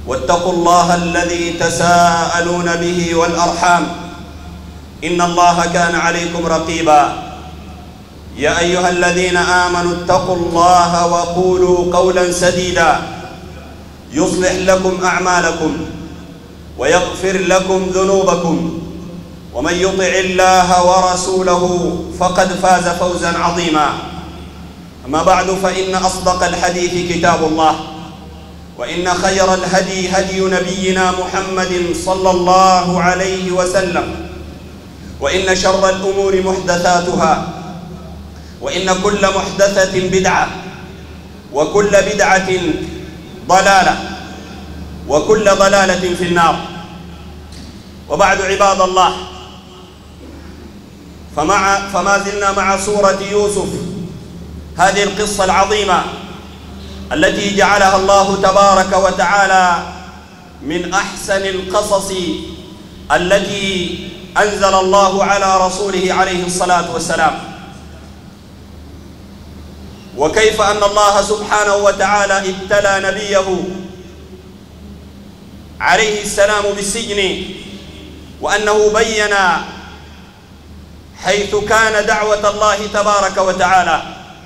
واتقوا الله الذي تساءلون به والأرحام إن الله كان عليكم رقيبا. يا أيها الذين آمنوا اتقوا الله وقولوا قولا سديدا يصلح لكم أعمالكم ويغفر لكم ذنوبكم، ومن يطع الله ورسوله فقد فاز فوزا عظيما. أما بعد، فإن أصدق الحديث كتاب الله، وإن خير الهدي هدي نبينا محمد صلى الله عليه وسلم، وإن شر الأمور محدثاتها، وإن كل محدثة بدعة، وكل بدعة ضلالة، وكل ضلالة في النار. وبعد، عباد الله، فما زلنا مع سورة يوسف، هذه القصة العظيمة التي جعلها الله تبارك وتعالى من أحسن القصص التي أنزل الله على رسوله عليه الصلاة والسلام. وكيف أن الله سبحانه وتعالى ابتلى نبيه عليه السلام بالسجن، وأنه بين حيث كان دعوة الله تبارك وتعالى،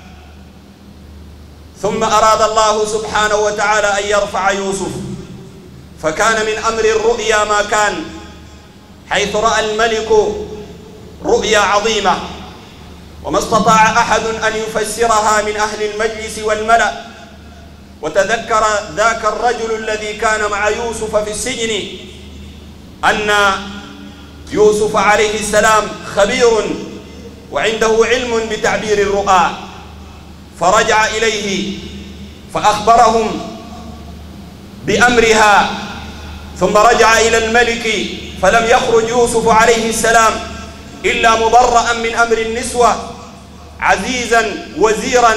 ثم أراد الله سبحانه وتعالى أن يرفع يوسف، فكان من أمر الرؤيا ما كان، حيث رأى الملك رؤيا عظيمة وما استطاع أحد أن يفسرها من أهل المجلس والملأ. وتذكر ذاك الرجل الذي كان مع يوسف في السجن أن يوسف عليه السلام خبير وعنده علم بتعبير الرؤى، فرجع إليه فأخبرهم بأمرها، ثم رجع إلى الملك، فلم يخرج يوسف عليه السلام إلا مبرأ من أمر النسوة، عزيزا وزيرا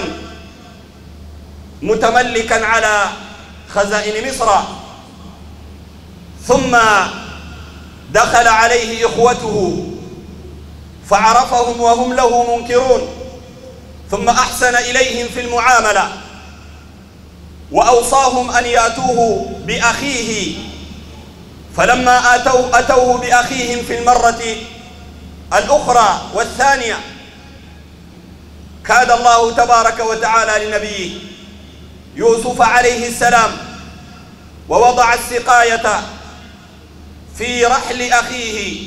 متملكا على خزائن مصر. ثم دخل عليه إخوته فعرفهم وهم له منكرون، ثم أحسن إليهم في المعاملة، وأوصاهم أن يأتوه بأخيه. فلما أتوه بأخيهم في المرة الأخرى والثانية، كاد الله تبارك وتعالى لنبيه يوسف عليه السلام ووضع السقاية في رحل أخيه،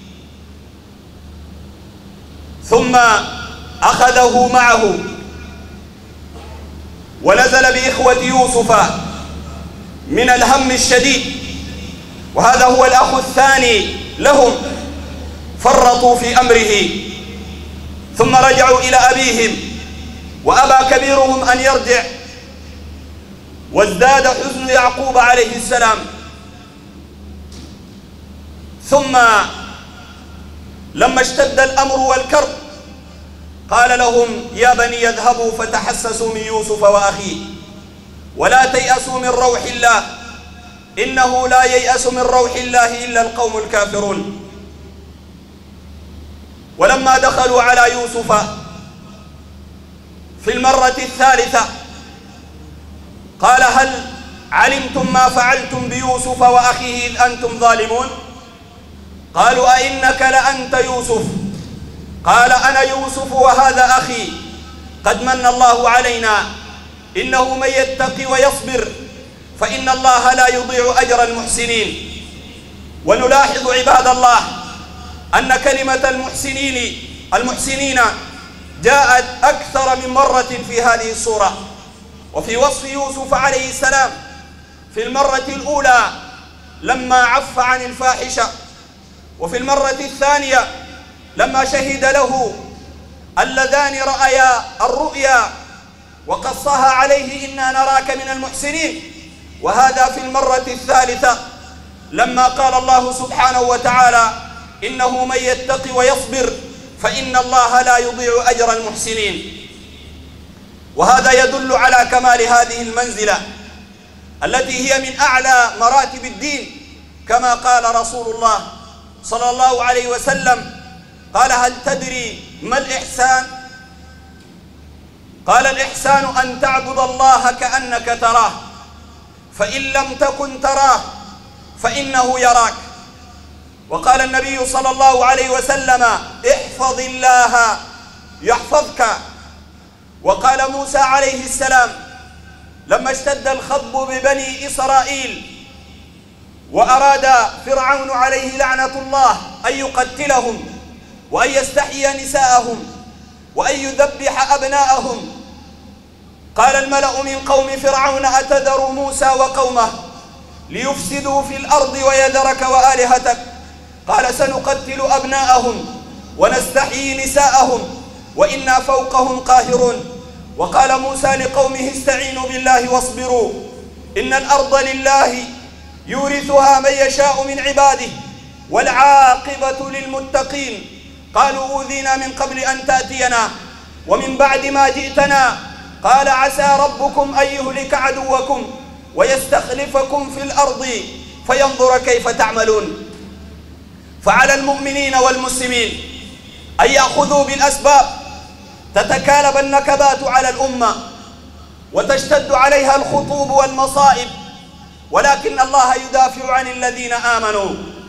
ثم أخذه معه ونزل بإخوة يوسف من الهم الشديد، وهذا هو الأخ الثاني لهم، فرطوا في أمره، ثم رجعوا إلى أبيهم، وأبى كبيرهم أن يرجع، وازداد حزن يعقوب عليه السلام. ثم لما اشتد الأمر والكرب قال لهم: يا بني اذهبوا فتحسسوا من يوسف وأخيه ولا تيأسوا من روح الله إنه لا ييأس من روح الله إلا القوم الكافرون. ولما دخلوا على يوسف في المرة الثالثة قال: هل علمتم ما فعلتم بيوسف وأخيه إذ أنتم ظالمون؟ قالوا: أئنك لأنت يوسف؟ قال: أنا يوسف وهذا أخي، قد من الله علينا، إنه من يتقي ويصبر فإن الله لا يضيع أجر المحسنين. ونلاحظ عباد الله أن كلمة المحسنين جاءت أكثر من مرة في هذه السورة، وفي وصف يوسف عليه السلام في المرة الأولى لما عف عن الفاحشة، وفي المرة الثانية لما شهد له اللذان رأيا الرؤيا وقصها عليه: إنا نراك من المحسنين. وهذا في المرة الثالثة لما قال الله سبحانه وتعالى: إنه من يتقي ويصبر فإن الله لا يضيع أجر المحسنين. وهذا يدل على كمال هذه المنزلة التي هي من أعلى مراتب الدين، كما قال رسول الله صلى الله عليه وسلم، قال: هل تدري ما الإحسان؟ قال: الإحسان أن تعبد الله كأنك تراه فإن لم تكن تراه فإنه يراك. وقال النبي صلى الله عليه وسلم: احفظ الله يحفظك. وقال موسى عليه السلام لما اشتد الخضب ببني إسرائيل وأراد فرعون عليه لعنة الله أن يقتلهم وأن يستحيي نساءهم وأن يذبح أبناءهم، قال الملأ من قوم فرعون: أتذر موسى وقومه ليفسدوا في الأرض ويذرك وآلهتك؟ قال: سنقتل أبناءهم ونستحيي نساءهم وإنا فوقهم قاهرون. وقال موسى لقومه: استعينوا بالله واصبروا إن الأرض لله يورثها من يشاء من عباده والعاقبة للمتقين. قالوا: أوذينا من قبل أن تأتينا ومن بعد ما جئتنا. قال: عسى ربكم أن يهلك عدوكم ويستخلفكم في الأرض فينظر كيف تعملون. فعلى المؤمنين والمسلمين أن يأخذوا بالأسباب. تتكالب النكبات على الأمة وتشتد عليها الخطوب والمصائب، ولكن الله يدافع عن الذين آمنوا.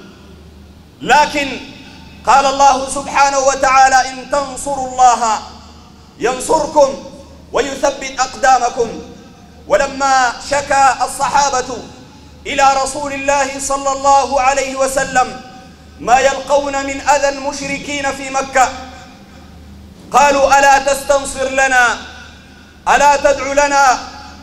لكن قال الله سبحانه وتعالى: إن تنصروا الله ينصركم ويثبت أقدامكم. ولما شكى الصحابة إلى رسول الله صلى الله عليه وسلم ما يلقون من أذى المشركين في مكة، قالوا: ألا تستنصر لنا؟ ألا تدعو لنا؟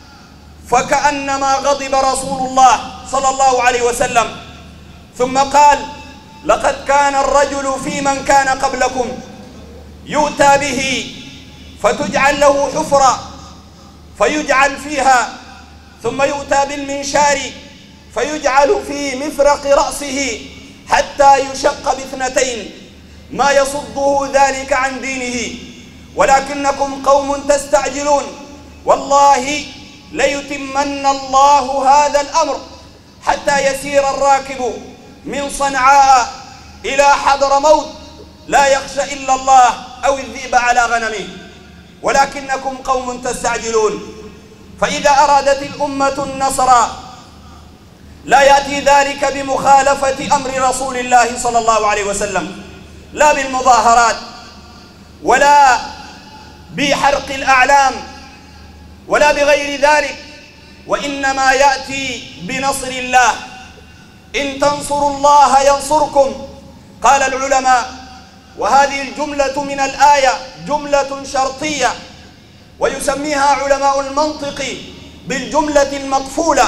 فكأنما غضب رسول الله صلى الله عليه وسلم، ثم قال: لقد كان الرجل في من كان قبلكم يؤتى به فتجعل له حفرة فيجعل فيها، ثم يؤتى بالمنشار فيجعل في مفرق رأسه حتى يشق باثنتين ما يصده ذلك عن دينه، ولكنكم قوم تستعجلون. والله ليتمن الله هذا الأمر حتى يسير الراكب من صنعاء إلى حضرموت لا يخشى إلا الله أو الذئب على غنمه، ولكنكم قوم تستعجلون. فإذا أرادت الأمة النصر لا يأتي ذلك بمخالفة أمر رسول الله صلى الله عليه وسلم، لا بالمظاهرات ولا بحرق الأعلام ولا بغير ذلك، وإنما يأتي بنصر الله. إن تنصروا الله ينصركم. قال العلماء: وهذه الجملة من الآية جملة شرطية، ويسميها علماء المنطق بالجملة المقفولة،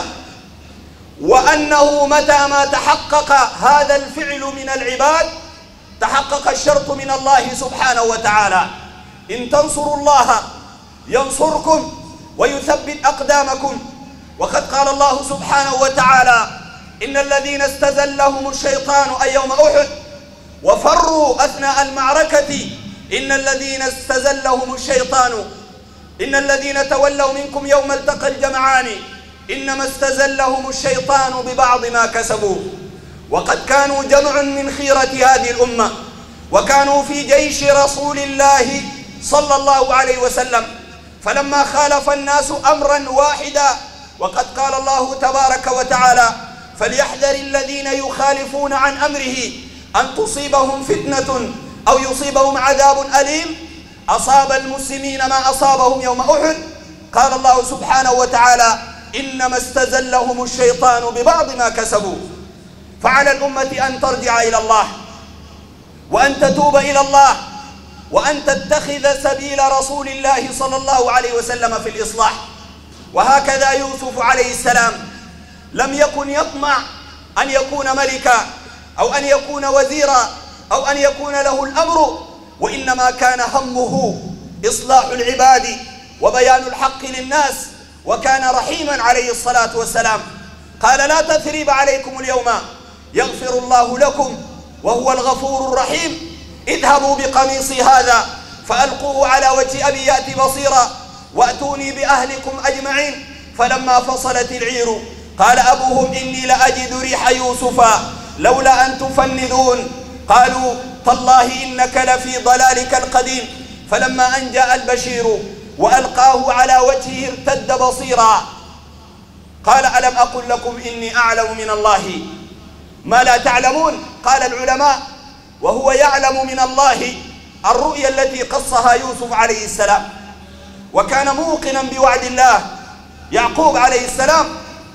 وأنه متى ما تحقق هذا الفعل من العباد تحقق الشرط من الله سبحانه وتعالى. إن تنصروا الله ينصركم ويثبت أقدامكم. وقد قال الله سبحانه وتعالى: إن الذين استزلهم الشيطان أي يوم أحد وفروا أثناء المعركة إن الذين استزلهم الشيطان إن الذين تولوا منكم يوم التقى الجمعان إنما استزلهم الشيطان ببعض ما كسبوا. وقد كانوا جمع من خيرة هذه الأمة، وكانوا في جيش رسول الله صلى الله عليه وسلم، فلما خالف الناس أمرا واحدا، وقد قال الله تبارك وتعالى: فليحذر الذين يخالفون عن أمره أن تصيبهم فتنة أو يصيبهم عذاب أليم. أصاب المسلمين ما أصابهم يوم أحد. قال الله سبحانه وتعالى: إنما استزلهم الشيطان ببعض ما كسبوا. فعلى الأمة أن ترجع إلى الله، وأن تتوب إلى الله، وأن تتخذ سبيل رسول الله صلى الله عليه وسلم في الإصلاح. وهكذا يوسف عليه السلام لم يكن يطمع أن يكون ملكا أو أن يكون وزيرا أو أن يكون له الأمر، وإنما كان همه إصلاح العباد وبيان الحق للناس، وكان رحيما عليه الصلاة والسلام. قال: لا تثريب عليكم اليوم يغفر الله لكم وهو الغفور الرحيم. اذهبوا بقميصي هذا فألقوه على وجه أبي يأتي بصيرا وأتوني بأهلكم أجمعين. فلما فصلت العير قال أبوهم: إني لأجد ريح يوسف لولا أن تفندون. قالوا: تالله إنك لفي ضلالك القديم. فلما أن جاء البشير وألقاه على وجهه ارتد بصيرا. قال ألم أقل لكم إني أعلم من الله ما لا تعلمون؟ قال العلماء وهو يعلم من الله الرؤيا التي قصها يوسف عليه السلام، وكان موقنا بوعد الله يعقوب عليه السلام.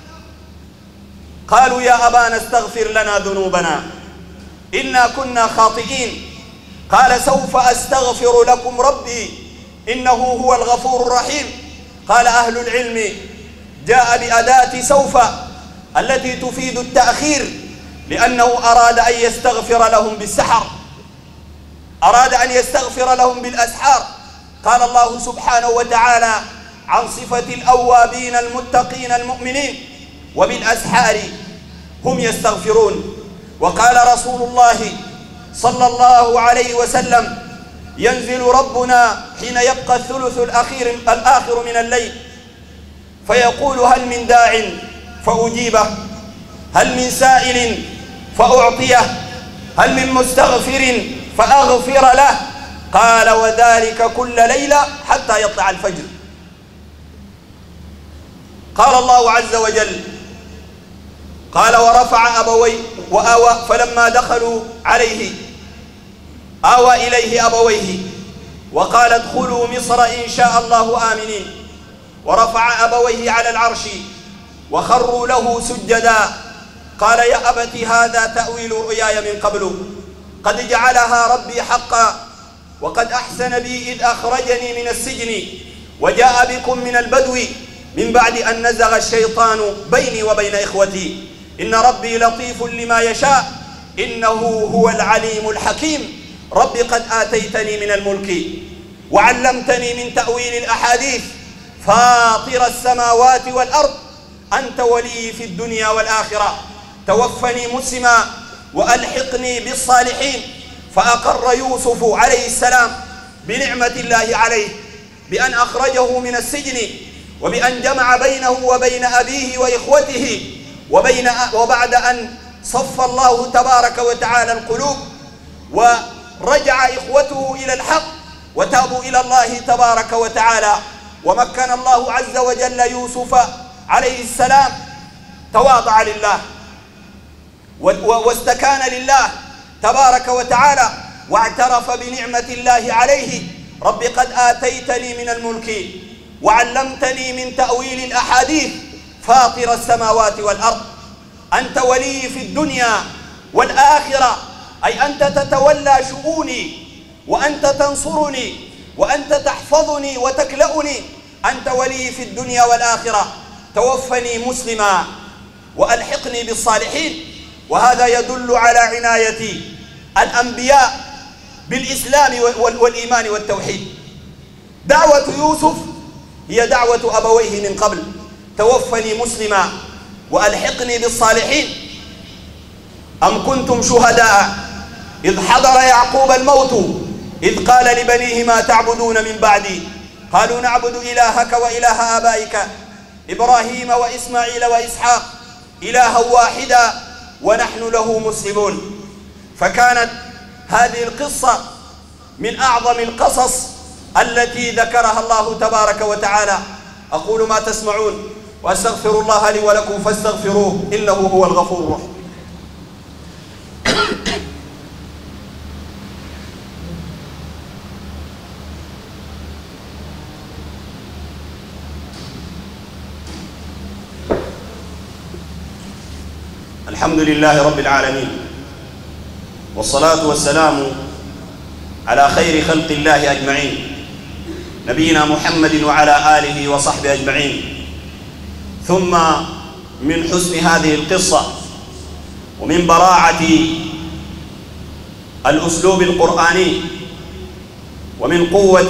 قالوا يا أبانا استغفر لنا ذنوبنا إنا كنا خاطئين. قال سوف أستغفر لكم ربي إنه هو الغفور الرحيم. قال أهل العلم جاء بأداة سوف التي تفيد التأخير، لأنه أراد أن يستغفر لهم بالسحر، أراد أن يستغفر لهم بالأسحار. قال الله سبحانه وتعالى عن صفة الأوابين المتقين المؤمنين وبالأسحار هم يستغفرون. وقال رسول الله صلى الله عليه وسلم ينزل ربنا حين يبقى الثلث الآخر من الليل فيقول هل من داع فأجيبه، هل من سائل فأعطيه، هل من مستغفر فأغفر له. قال وذلك كل ليلة حتى يطلع الفجر. قال الله عز وجل قال ورفع أبويه وآوى فلما دخلوا عليه آوى إليه أبويه وقال ادخلوا مصر إن شاء الله آمنين، ورفع أبويه على العرش وخروا له سجدا. قال يا أبت هذا تأويل رؤياي من قبل قد جعلها ربي حقا وقد أحسن بي إذ أخرجني من السجن وجاء بكم من البدو من بعد أن نزغ الشيطان بيني وبين إخوتي إن ربي لطيف لما يشاء إنه هو العليم الحكيم. رب قد آتيتني من الملك وعلمتني من تأويل الأحاديث فاطر السماوات والأرض أنت ولي في الدنيا والآخرة توفني مسلما وألحقني بالصالحين. فأقر يوسف عليه السلام بنعمة الله عليه بأن أخرجه من السجن وبأن جمع بينه وبين أبيه وإخوته وبعد أن صف الله تبارك وتعالى القلوب ورجع إخوته إلى الحق وتابوا إلى الله تبارك وتعالى ومكن الله عز وجل يوسف عليه السلام تواضع لله واستكان لله تبارك وتعالى واعترف بنعمة الله عليه. رب قد آتيتني من الملك وعلمتني من تأويل الأحاديث فاطر السماوات والأرض أنت ولي في الدنيا والآخرة، أي أنت تتولى شؤوني وأنت تنصرني وأنت تحفظني وتكلأني، أنت ولي في الدنيا والآخرة توفني مسلما وألحقني بالصالحين. وهذا يدل على عناية الأنبياء بالإسلام والإيمان والتوحيد. دعوة يوسف هي دعوة أبويه من قبل توفني مسلما وألحقني بالصالحين. أم كنتم شهداء إذ حضر يعقوب الموت إذ قال لبنيه ما تعبدون من بعدي قالوا نعبد إلهك وإله آبائك إبراهيم وإسماعيل وإسحاق إلها واحدا ونحن له مسلمون. فكانت هذه القصة من أعظم القصص التي ذكرها الله تبارك وتعالى. أقول ما تسمعون وأستغفر الله لي ولكم فاستغفروه إنه هو الغفور الرحيم. الحمد لله رب العالمين والصلاة والسلام على خير خلق الله أجمعين نبينا محمد وعلى آله وصحبه أجمعين. ثم من حسن هذه القصة ومن براعة الأسلوب القرآني ومن قوة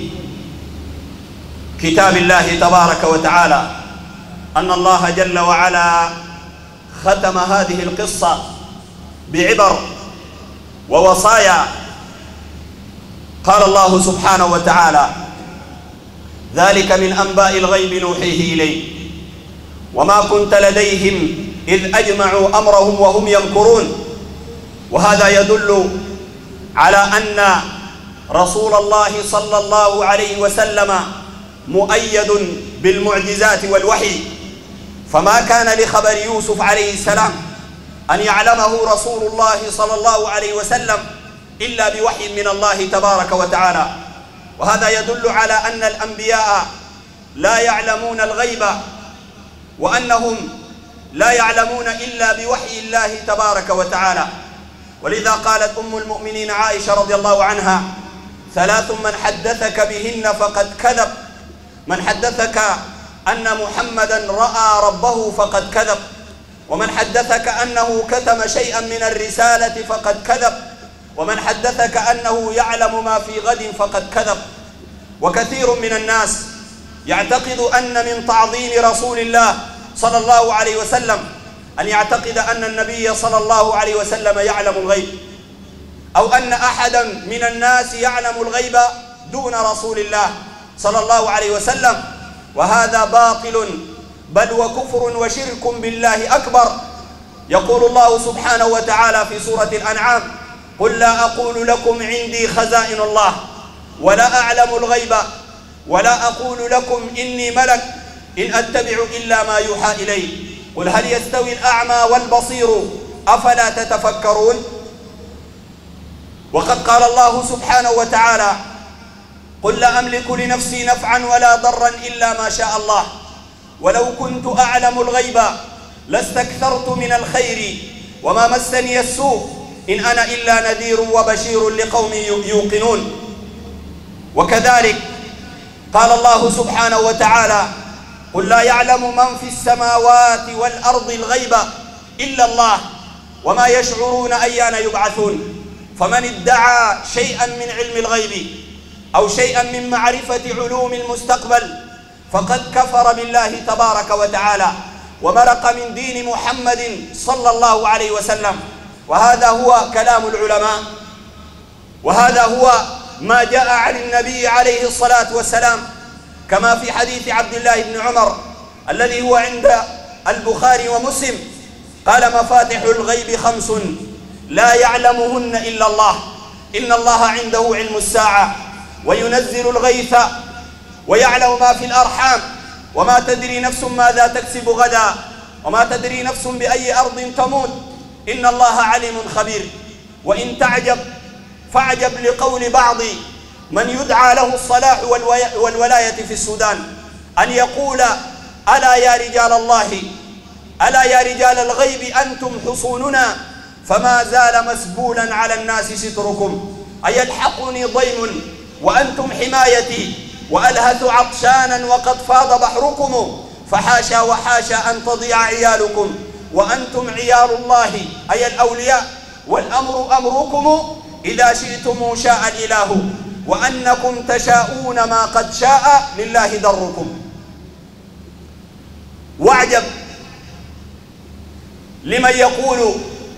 كتاب الله تبارك وتعالى أن الله جل وعلا ختم هذه القصة بعبر ووصايا. قال الله سبحانه وتعالى ذلك من أنباء الغيب نوحيه إليك وما كنت لديهم إذ أجمعوا أمرهم وهم يمكرون. وهذا يدل على أن رسول الله صلى الله عليه وسلم مؤيد بالمعجزات والوحي، فما كان لخبر يوسف عليه السلام أن يعلمه رسول الله صلى الله عليه وسلم إلا بوحي من الله تبارك وتعالى. وهذا يدل على أن الأنبياء لا يعلمون الغيب، وأنهم لا يعلمون إلا بوحي الله تبارك وتعالى. ولذا قالت أم المؤمنين عائشة رضي الله عنها: ثلاث من حدثك بهن فقد كذب، من حدثك أن محمدا رأى ربه فقد كذب، ومن حدثك أنه كتم شيئا من الرسالة فقد كذب، ومن حدثك أنه يعلم ما في غد فقد كذب. وكثير من الناس يعتقد أن من تعظيم رسول الله صلى الله عليه وسلم أن يعتقد أن النبي صلى الله عليه وسلم يعلم الغيب، أو أن أحدا من الناس يعلم الغيب دون رسول الله صلى الله عليه وسلم، وهذا باطل بل وكفر وشرك بالله أكبر. يقول الله سبحانه وتعالى في سورة الأنعام: قل لا أقول لكم عندي خزائن الله ولا أعلم الغيب ولا أقول لكم إني ملك إن أتبع إلا ما يوحى إلي قل هل يستوي الأعمى والبصير أفلا تتفكرون. وقد قال الله سبحانه وتعالى: قل لا أملك لنفسي نفعا ولا ضرا إلا ما شاء الله ولو كنت أعلم الغيب لاستكثرت من الخير وما مسني السوء إن أنا إلا نذير وبشير لقوم يوقنون. وكذلك قال الله سبحانه وتعالى: قل لا يعلم من في السماوات والأرض الغيب إلا الله وما يشعرون أيان يبعثون. فمن ادعى شيئا من علم الغيب أو شيئا من معرفة علوم المستقبل فقد كفر بالله تبارك وتعالى ومرق من دين محمد صلى الله عليه وسلم. وهذا هو كلام العلماء، وهذا هو ما جاء عن النبي عليه الصلاة والسلام، كما في حديث عبد الله بن عمر الذي هو عند البخاري ومسلم قال: مفاتح الغيب 5 لا يعلمهن إلا الله، إن الله عنده علم الساعة وينزل الغيث ويعلم ما في الأرحام وما تدري نفس ماذا تكسب غدا وما تدري نفس بأي أرض تموت إن الله عليم خبير. وإن تعجب فاعجب لقول بعض من يدعى له الصلاح والولاية في السودان أن يقول: ألا يا رجال الله، ألا يا رجال الغيب أنتم حصوننا فما زال مسبولا على الناس ستركم، أيلحقني ضيم وأنتم حمايتي وألهث عطشانا وقد فاض بحركم، فحاشا وحاشا أن تضيع عيالكم وأنتم عيال الله أي الأولياء، والأمر أمركم إذا شئتم شاء الإله وأنكم تشاءون ما قد شاء لله دركم. واعجب لمن يقول،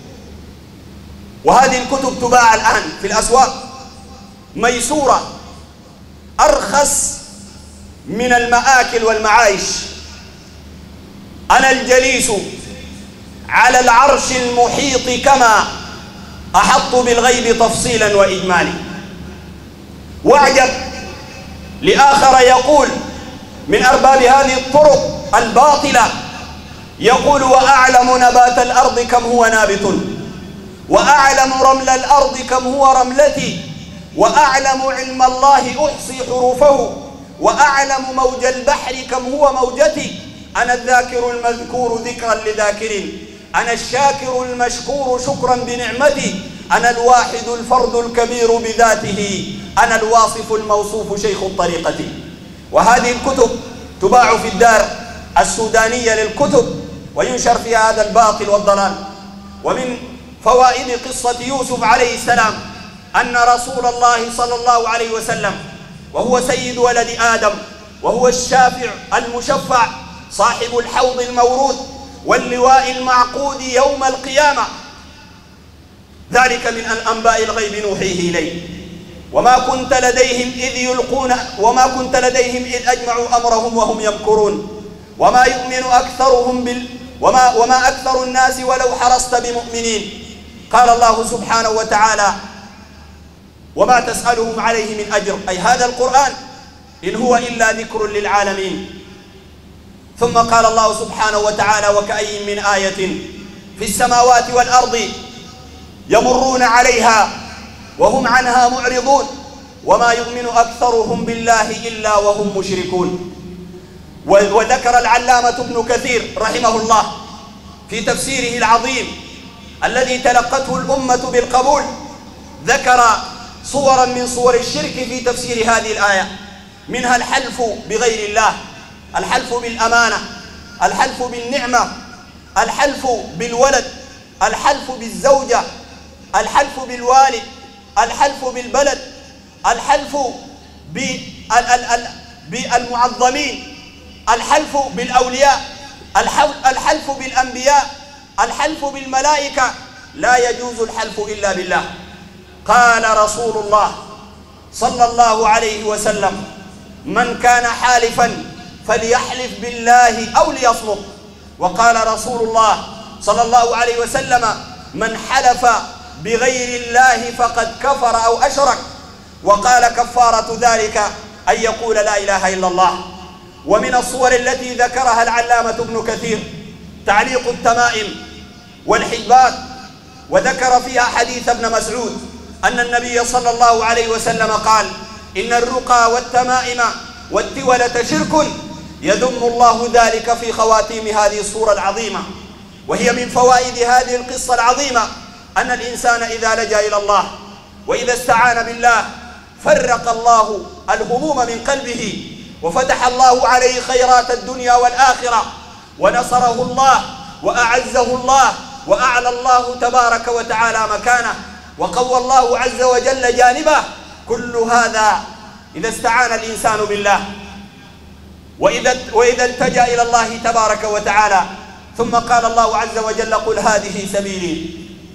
وهذه الكتب تباع الآن في الأسواق ميسورة أرخص من المآكل والمعايش: أنا الجليس على العرش المحيط كما أحط بالغيب تفصيلا وإجمالي. واعجب لآخر يقول من أرباب هذه الطرق الباطلة، يقول: وأعلم نبات الأرض كم هو نابت، وأعلم رمل الأرض كم هو رملتي، وأعلم علم الله أحصي حروفه، وأعلم موج البحر كم هو موجتي، أنا الذاكر المذكور ذكرا لذاكرين، أنا الشاكر المشكور شكرا بنعمتي، أنا الواحد الفرد الكبير بذاته، أنا الواصف الموصوف شيخ الطريقة. وهذه الكتب تباع في الدار السودانية للكتب وينشر فيها هذا الباطل والضلال. ومن فوائد قصة يوسف عليه السلام أن رسول الله صلى الله عليه وسلم وهو سيد ولد آدم وهو الشافع المشفع صاحب الحوض المورود واللواء المعقود يوم القيامة، ذلك من أنباء الغيب نوحيه إليه، وما كنت لديهم إذ أجمعوا أمرهم وهم يمكرون، وما يؤمن أكثرهم وما أكثر الناس ولو حرصت بمؤمنين. قال الله سبحانه وتعالى: وما تسألهم عليه من أجر، أي هذا القرآن إن هو إلا ذكر للعالمين. ثم قال الله سبحانه وتعالى: وكأي من آية في السماوات والأرض يمرون عليها وهم عنها معرضون وما يؤمن أكثرهم بالله إلا وهم مشركون. وذكر العلامة ابن كثير رحمه الله في تفسيره العظيم الذي تلقته الأمة بالقبول، ذكر صورا من صور الشرك في تفسير هذه الآية، منها الحلف بغير الله، الحلف بالأمانة، الحلف بالنعمة، الحلف بالولد، الحلف بالزوجة، الحلف بالوالد، الحلف بالبلد، الحلف بالمعظمين، الحلف بالأولياء، الحلف بالأنبياء، الحلف بالملائكة. لا يجوز الحلف إلا بالله. قال رسول الله صلى الله عليه وسلم: من كان حالفا فليحلف بالله أو ليصمت. وقال رسول الله صلى الله عليه وسلم: من حلف بغير الله فقد كفر أو أشرك. وقال: كفارة ذلك أن يقول لا إله إلا الله. ومن الصور التي ذكرها العلامة ابن كثير تعليق التمائم والحجبات، وذكر فيها حديث ابن مسعود أن النبي صلى الله عليه وسلم قال: إن الرقى والتمائم والتولة شرك يذم الله ذلك في خواتيم هذه الصورة العظيمة. وهي من فوائد هذه القصة العظيمة أن الإنسان إذا لجأ إلى الله وإذا استعان بالله فرق الله الهموم من قلبه، وفتح الله عليه خيرات الدنيا والآخرة، ونصره الله وأعزه الله وأعلى الله تبارك وتعالى مكانه، وقوى الله عز وجل جانبه. كل هذا إذا استعان الإنسان بالله وإذا التجأ إلى الله تبارك وتعالى. ثم قال الله عز وجل: قل هذه سبيلي،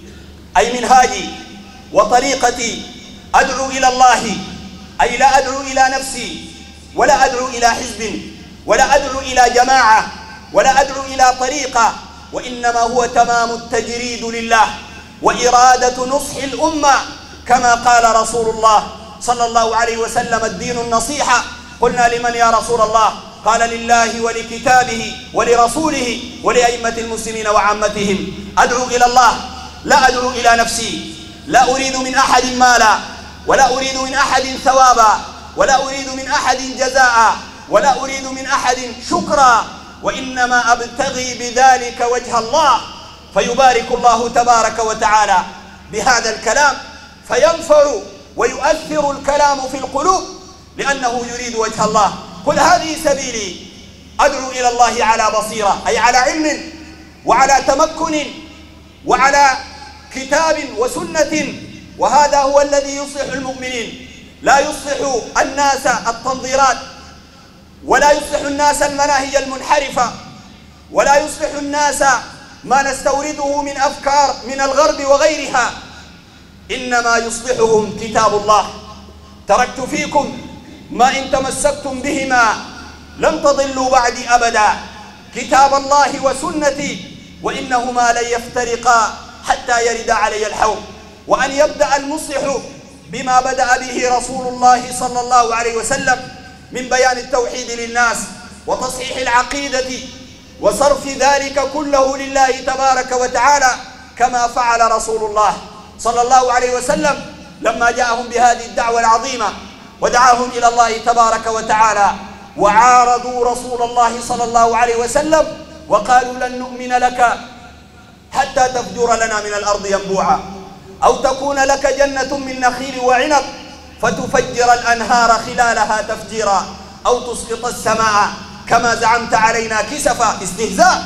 أي منهاجي وطريقتي، أدعو إلى الله، أي لا أدعو إلى نفسي ولا أدعو إلى حزب ولا أدعو إلى جماعة ولا أدعو إلى طريقة، وإنما هو تمام التجريد لله وإرادة نصح الأمة، كما قال رسول الله صلى الله عليه وسلم: الدين النصيحة. قلنا: لمن يا رسول الله؟ قال: لله ولكتابه ولرسوله ولأئمة المسلمين وعامتهم. أدعو إلى الله، لا أدعو إلى نفسي، لا أريد من أحد مالا ولا أريد من أحد ثوابا ولا أريد من أحد جزاء ولا أريد من أحد شكرا، وإنما أبتغي بذلك وجه الله، فيبارك الله تبارك وتعالى بهذا الكلام، فينفع ويؤثر الكلام في القلوب لأنه يريد وجه الله. قل هذه سبيلي، أدعو إلى الله على بصيرة، أي على علم وعلى تمكن وعلى كتاب وسنة، وهذا هو الذي يصلح المؤمنين. لا يصلح الناس التنظيرات، ولا يصلح الناس المناهج المنحرفة، ولا يصلح الناس ما نستورده من أفكار من الغرب وغيرها، إنما يصلحهم كتاب الله. تركت فيكم ما إن تمسكتم بهما لن تضلوا بعدي أبدا، كتاب الله وسنتي، وإنهما لن يفترقا حتى يرد علي الحوض. وأن يبدأ المصلح بما بدأ به رسول الله صلى الله عليه وسلم من بيان التوحيد للناس وتصحيح العقيدة وصرف ذلك كله لله تبارك وتعالى، كما فعل رسول الله صلى الله عليه وسلم لما جاءهم بهذه الدعوة العظيمة ودعاهم إلى الله تبارك وتعالى، وعارضوا رسول الله صلى الله عليه وسلم وقالوا: لن نؤمن لك حتى تفجر لنا من الأرض ينبوعا، أو تكون لك جنة من نخيل وعنب فتفجر الأنهار خلالها تفجيرا، أو تسقط السماء كما زعمت علينا كسفا. استهزاء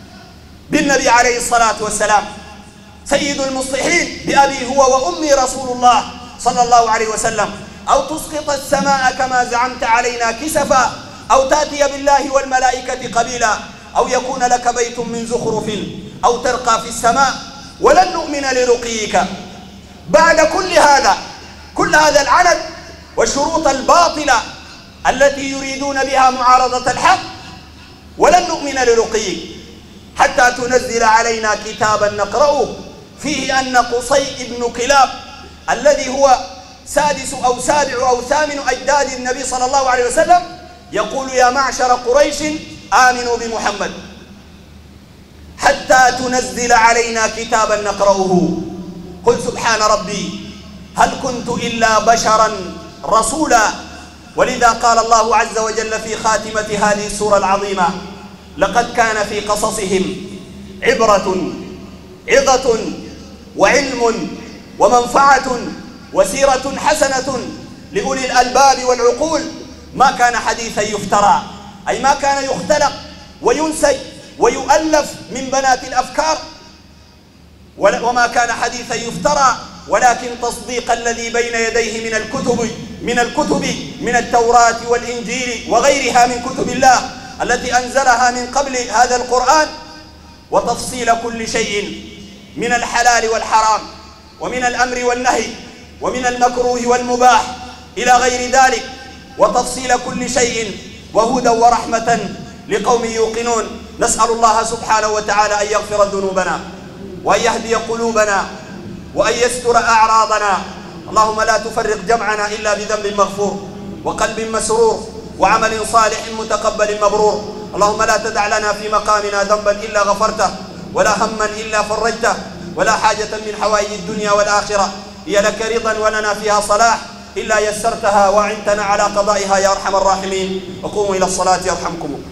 بالنبي عليه الصلاة والسلام سيد المصلحين بأبي هو وأمي رسول الله صلى الله عليه وسلم. أو تسقط السماء كما زعمت علينا كسفا، أو تأتي بالله والملائكة قبيلا، أو يكون لك بيت من زخرف، أو ترقى في السماء، ولن نؤمن لرقيك. بعد كل هذا العند والشروط الباطلة التي يريدون بها معارضة الحق، ولن نؤمن لرقيك حتى تنزل علينا كتابا نقرأه فيه أن قصي بن كلاب الذي هو سادس أو سابع أو ثامن أجداد النبي صلى الله عليه وسلم يقول: يا معشر قريش آمنوا بمحمد حتى تنزل علينا كتابا نقرأه. قل سبحان ربي هل كنت إلا بشرا رسولا. ولذا قال الله عز وجل في خاتمة هذه السورة العظيمة: لقد كان في قصصهم عبرة عظة وعلم ومنفعة وسيرة حسنة لأولي الألباب والعقول. ما كان حديثا يفترى، أي ما كان يختلق وينسج ويؤلف من بنات الأفكار، وما كان حديثا يفترى، ولكن تصديق الذي بين يديه من الكتب من التوراة والإنجيل وغيرها من كتب الله التي أنزلها من قبل هذا القرآن، وتفصيل كل شيء من الحلال والحرام ومن الأمر والنهي ومن المكروه والمباح إلى غير ذلك، وتفصيل كل شيء، وهدى ورحمة لقوم يوقنون. نسأل الله سبحانه وتعالى أن يغفر ذنوبنا وأن يهدي قلوبنا وأن يستر أعراضنا. اللهم لا تفرق جمعنا إلا بذنب مغفور وقلب مسرور وعمل صالح متقبل مبرور. اللهم لا تدع لنا في مقامنا ذنبا إلا غفرته، ولا هما إلا فرجته، ولا حاجة من حوائج الدنيا والآخرة هي لك رضا ولنا فيها صلاح إلا يسرتها وعنتنا على قضائها يا أرحم الراحمين. وقوموا إلى الصلاة يرحمكم.